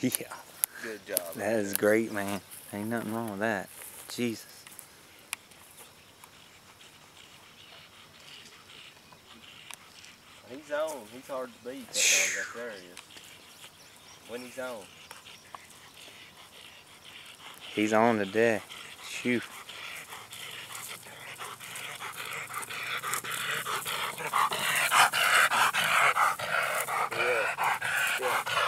Yeah. Good job. That is great, man. Ain't nothing wrong with that. Jesus. He's on. He's hard to beat, that dog back there is. When he's on. He's on today. Shoo. Yeah.